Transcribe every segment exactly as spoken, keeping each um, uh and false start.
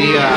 Iya.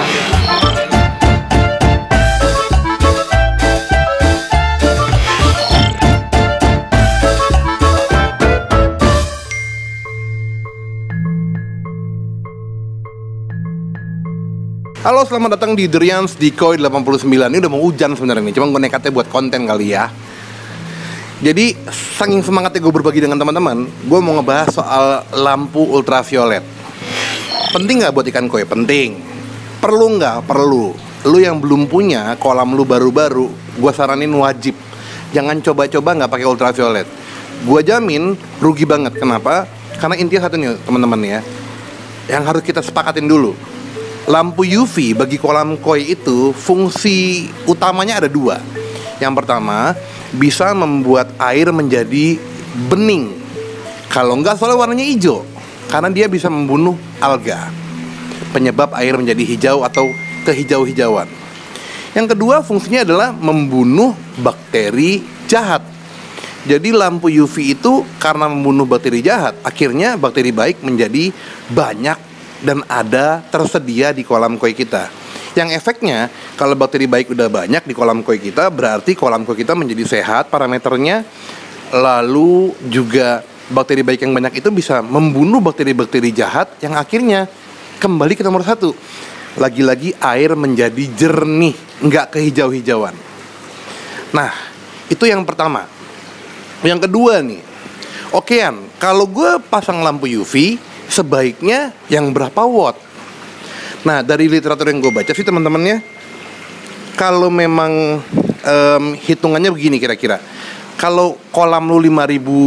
Halo, selamat datang di Durians di Koi delapan puluh sembilan. Ini udah mau hujan sebenarnya nih, cuma gue nekatnya buat konten kali ya. Jadi, saking semangatnya gue berbagi dengan teman-teman, gue mau ngebahas soal lampu ultraviolet. Penting nggak buat ikan koi? Penting. Perlu nggak? Perlu. Lu yang belum punya kolam lu baru-baru, gue saranin wajib. Jangan coba-coba nggak pakai ultraviolet. Gue jamin rugi banget. Kenapa? Karena intinya satu nih teman-teman ya, yang harus kita sepakatin dulu. Lampu U V bagi kolam koi itu fungsi utamanya ada dua. Yang pertama, bisa membuat air menjadi bening. Kalau enggak, soalnya warnanya hijau, karena dia bisa membunuh alga, penyebab air menjadi hijau atau kehijau-hijauan. Yang kedua, fungsinya adalah membunuh bakteri jahat. Jadi lampu U V itu karena membunuh bakteri jahat, akhirnya bakteri baik menjadi banyak dan ada tersedia di kolam koi kita. Yang efeknya, kalau bakteri baik udah banyak di kolam koi kita, berarti kolam koi kita menjadi sehat parameternya. Lalu juga bakteri baik yang banyak itu bisa membunuh bakteri-bakteri jahat, yang akhirnya kembali ke nomor satu. Lagi-lagi air menjadi jernih, nggak kehijau-hijauan. Nah, itu yang pertama. Yang kedua nih, okean, kalau gue pasang lampu U V, sebaiknya yang berapa watt? Nah, dari literatur yang gue baca sih teman-temannya, kalau memang um, hitungannya begini kira-kira. Kalau kolam lu lima ribu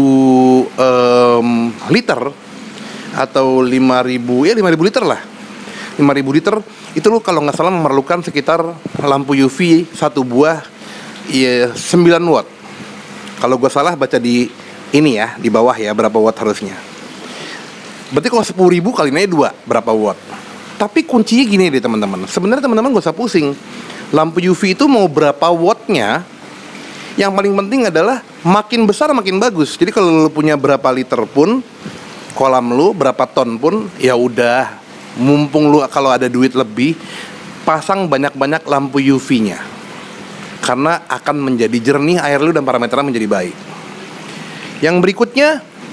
um, liter atau lima ribu, ya lima ribu liter lah, lima ribu liter itu lu kalau nggak salah memerlukan sekitar lampu U V satu buah ya sembilan watt. Kalau gue salah baca di ini ya, di bawah ya, berapa watt harusnya. Berarti kalau sepuluh ribu kali naik dua, berapa watt? Tapi kuncinya gini deh teman-teman. Sebenarnya teman-teman gak usah pusing. Lampu U V itu mau berapa wattnya, yang paling penting adalah makin besar makin bagus. Jadi kalau lu punya berapa liter pun, kolam lu berapa ton pun, ya udah, mumpung lu kalau ada duit lebih, pasang banyak-banyak lampu U V-nya. Karena akan menjadi jernih air lu dan parameternya menjadi baik. Yang berikutnya,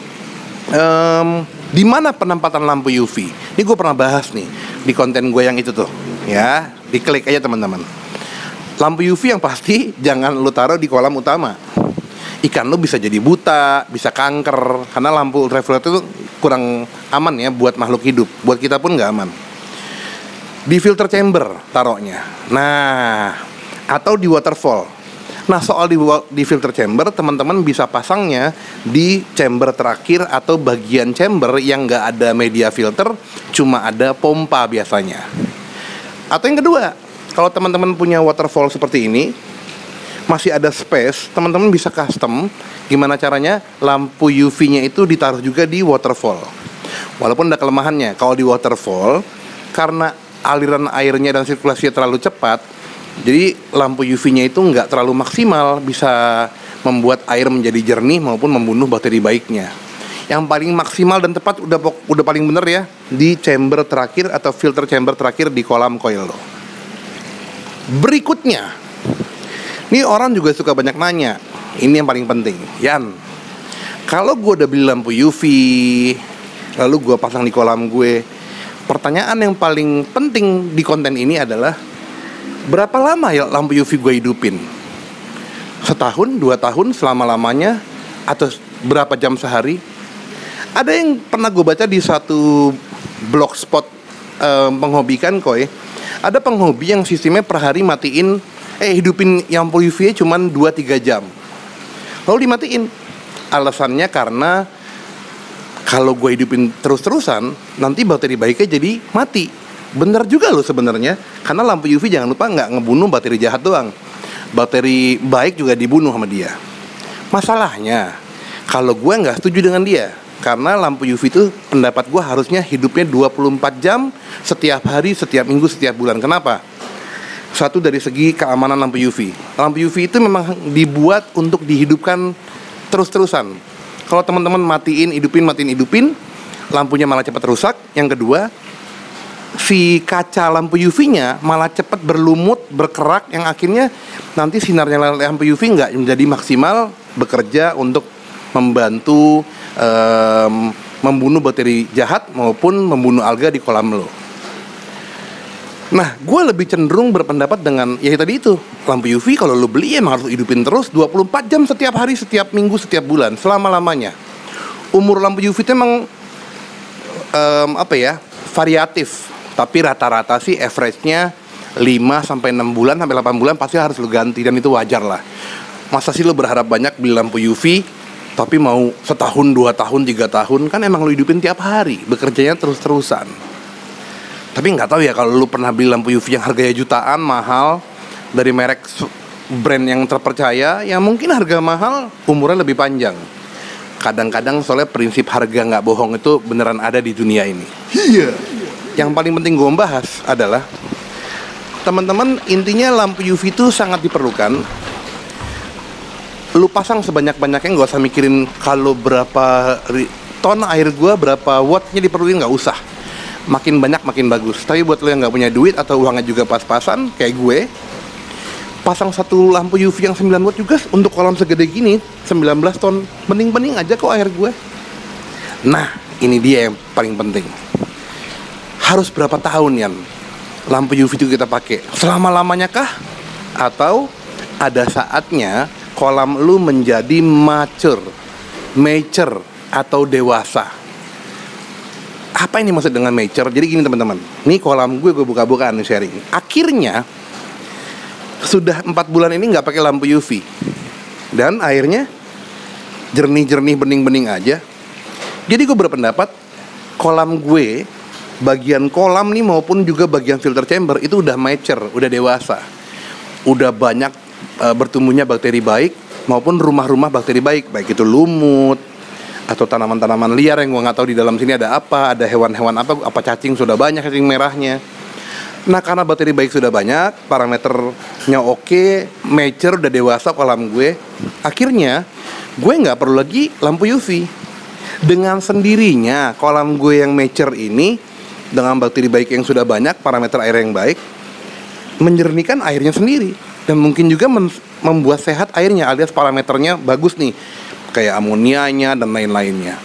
um, di mana penempatan lampu U V? Ini gue pernah bahas nih di konten gue yang itu tuh, ya, diklik aja teman-teman. Lampu U V yang pasti jangan lu taruh di kolam utama. Ikan lu bisa jadi buta, bisa kanker, karena lampu ultraviolet itu kurang aman ya buat makhluk hidup. Buat kita pun nggak aman. Di filter chamber taruhnya. Nah, atau di waterfall. Nah, soal di, di filter chamber, teman-teman bisa pasangnya di chamber terakhir atau bagian chamber yang nggak ada media filter, cuma ada pompa biasanya. Atau yang kedua, kalau teman-teman punya waterfall seperti ini, masih ada space, teman-teman bisa custom. Gimana caranya? Lampu U V-nya itu ditaruh juga di waterfall. Walaupun ada kelemahannya, kalau di waterfall, karena aliran airnya dan sirkulasinya terlalu cepat, jadi lampu U V-nya itu nggak terlalu maksimal, bisa membuat air menjadi jernih maupun membunuh bakteri baiknya. Yang paling maksimal dan tepat udah udah paling bener ya, di chamber terakhir atau filter chamber terakhir di kolam koi lo. Berikutnya, ini orang juga suka banyak nanya, ini yang paling penting, Yan, kalau gue udah beli lampu U V, lalu gue pasang di kolam gue, pertanyaan yang paling penting di konten ini adalah, berapa lama ya lampu U V gue hidupin? Setahun, dua tahun, selama-lamanya? Atau berapa jam sehari? Ada yang pernah gue baca di satu blogspot eh, penghobi ikan koi, ada penghobi yang sistemnya per hari matiin, eh hidupin lampu U V-nya cuma dua tiga jam, lalu dimatiin. Alasannya karena kalau gue hidupin terus-terusan, nanti bakteri baiknya jadi mati. Bener juga loh sebenarnya, karena lampu U V jangan lupa nggak ngebunuh bakteri jahat doang, bakteri baik juga dibunuh sama dia. Masalahnya, kalau gue nggak setuju dengan dia, karena lampu U V itu pendapat gue harusnya hidupnya dua puluh empat jam setiap hari, setiap minggu, setiap bulan. Kenapa? Satu, dari segi keamanan lampu U V. Lampu U V itu memang dibuat untuk dihidupkan terus-terusan. Kalau teman-teman matiin, hidupin, matiin, hidupin, lampunya malah cepat rusak. Yang kedua, si kaca lampu U V-nya malah cepat berlumut, berkerak, yang akhirnya nanti sinarnya lampu U V nggak menjadi maksimal bekerja untuk membantu um, membunuh bakteri jahat maupun membunuh alga di kolam lo. Nah, gue lebih cenderung berpendapat dengan ya tadi itu, lampu U V kalau lo beli emang harus hidupin terus dua puluh empat jam setiap hari, setiap minggu, setiap bulan, selama-lamanya. Umur lampu U V itu emang um, apa ya, variatif, tapi rata-rata sih average-nya lima sampai enam bulan sampai delapan bulan pasti harus lo ganti, dan itu wajar lah. Masa sih lo berharap banyak beli lampu U V tapi mau setahun, dua tahun, tiga tahun, kan emang lo hidupin tiap hari, bekerjanya terus-terusan. Tapi nggak tahu ya kalau lu pernah beli lampu U V yang harganya jutaan, mahal, dari merek brand yang terpercaya, ya mungkin harga mahal, umurnya lebih panjang. Kadang-kadang soalnya prinsip harga nggak bohong itu beneran ada di dunia ini. Iya. Yang paling penting gue bahas adalah, teman-teman, intinya lampu U V itu sangat diperlukan. Lu pasang sebanyak-banyaknya, nggak usah mikirin kalau berapa ton air gua, berapa wattnya diperluin, nggak usah. Makin banyak makin bagus. Tapi buat lo yang nggak punya duit atau uangnya juga pas-pasan kayak gue, pasang satu lampu U V yang sembilan watt juga untuk kolam segede gini, sembilan belas ton, bening-bening aja kok air gue. Nah, ini dia yang paling penting. Harus berapa tahun Yan lampu U V itu kita pakai? Selama-lamanya kah? Atau ada saatnya kolam lu menjadi mature, mature atau dewasa? Apa ini maksud dengan mature? Jadi gini teman-teman, ini kolam gue, gue buka-bukaan nih sharing. Akhirnya sudah empat bulan ini nggak pakai lampu U V, dan airnya jernih-jernih, bening-bening aja. Jadi gue berpendapat kolam gue, bagian kolam nih maupun juga bagian filter chamber itu udah mature, udah dewasa, udah banyak uh, bertumbuhnya bakteri baik maupun rumah-rumah bakteri baik, baik itu lumut atau tanaman-tanaman liar yang gue nggak tahu di dalam sini ada apa, ada hewan-hewan apa, apa cacing sudah banyak, cacing merahnya. Nah, karena bakteri baik sudah banyak, parameternya oke, mature, udah dewasa kolam gue, akhirnya gue nggak perlu lagi lampu U V. Dengan sendirinya kolam gue yang mature ini, dengan bakteri baik yang sudah banyak, parameter air yang baik, menjernihkan airnya sendiri, dan mungkin juga membuat sehat airnya, alias parameternya bagus nih, kayak amonianya dan lain-lainnya.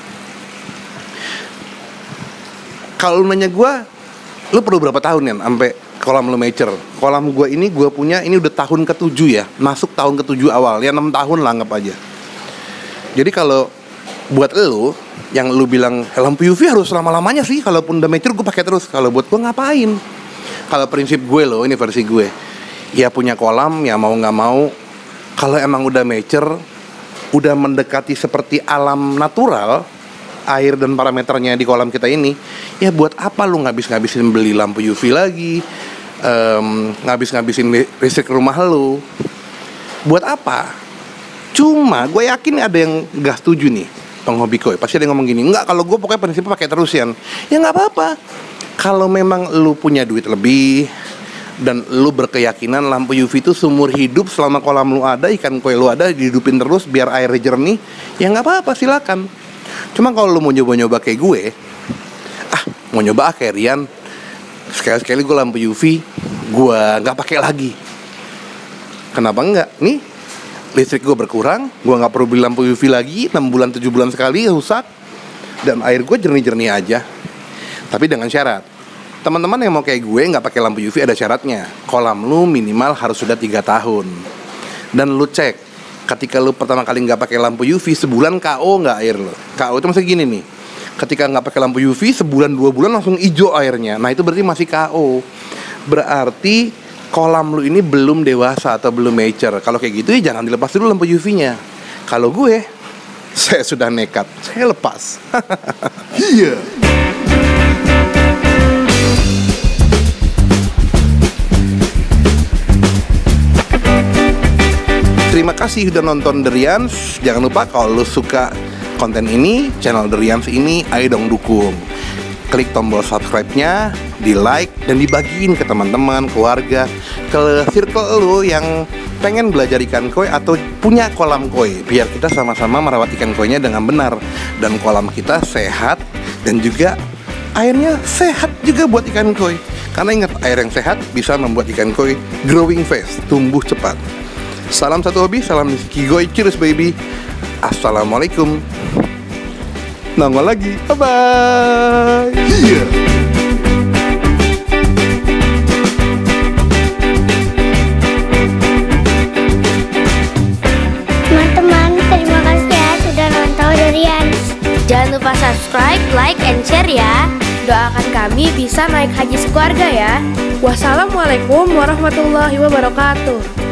Kalau lu nanya gue, lu perlu berapa tahun ya sampai kolam lu mature? Kolam gue ini gue punya ini udah tahun ketujuh ya, masuk tahun ketujuh awal, ya enam tahun lah anggap aja. Jadi kalau buat lu yang lu bilang lampu U V harus lama-lamanya sih, kalaupun udah mature gue pakai terus. Kalau buat gue ngapain? Kalau prinsip gue loh, ini versi gue, ya punya kolam ya mau nggak mau, kalau emang udah mature, udah mendekati seperti alam natural, air dan parameternya di kolam kita ini, ya buat apa lu ngabis-ngabisin beli lampu U V lagi, um, ngabis-ngabisin listrik rumah lu? Buat apa? Cuma gue yakin ada yang gak setuju nih, penghobi koi. Pasti ada yang ngomong gini, enggak, kalau gue pokoknya prinsipnya pakai terus Yan. Ya nggak apa-apa. Kalau memang lu punya duit lebih dan lu berkeyakinan lampu U V itu seumur hidup, selama kolam lu ada, ikan koi lu ada, dihidupin terus biar airnya jernih, ya nggak apa-apa, silakan. Cuma kalau lu mau nyoba-nyoba kayak gue, ah mau nyoba ah kayak Rian, sekali-sekali gue lampu U V gue nggak pakai lagi. Kenapa enggak? Nih listrik gue berkurang, gue nggak perlu beli lampu U V lagi, enam bulan tujuh bulan sekali rusak, dan air gue jernih-jernih aja. Tapi dengan syarat, teman-teman yang mau kayak gue nggak pakai lampu U V ada syaratnya. Kolam lu minimal harus sudah tiga tahun. Dan lu cek, ketika lu pertama kali nggak pakai lampu U V, sebulan K O nggak air lu? K O itu maksudnya gini nih, ketika nggak pakai lampu U V sebulan dua bulan langsung hijau airnya. Nah itu berarti masih K O. Berarti kolam lu ini belum dewasa atau belum mature. Kalau kayak gitu ya jangan dilepas dulu lampu U V-nya. Kalau gue, saya sudah nekat, saya lepas. Iya. Terima kasih udah nonton The Rians. Jangan lupa kalau lu suka konten ini, channel The Rians ini, ayo dong dukung. Klik tombol subscribe-nya, di like, dan dibagiin ke teman-teman, keluarga, ke circle lu yang pengen belajar ikan koi atau punya kolam koi, biar kita sama-sama merawat ikan koinya dengan benar, dan kolam kita sehat dan juga airnya sehat juga buat ikan koi. Karena ingat, air yang sehat bisa membuat ikan koi growing fast, tumbuh cepat. Salam satu hobi, salam Kigoi, cheers baby. Assalamualaikum. Nongol lagi, bye-bye. Yeah. Teman-teman, terima kasih ya sudah nonton Durians. Jangan lupa subscribe, like, and share ya. Doakan kami bisa naik haji sekeluarga ya. Wassalamualaikum warahmatullahi wabarakatuh.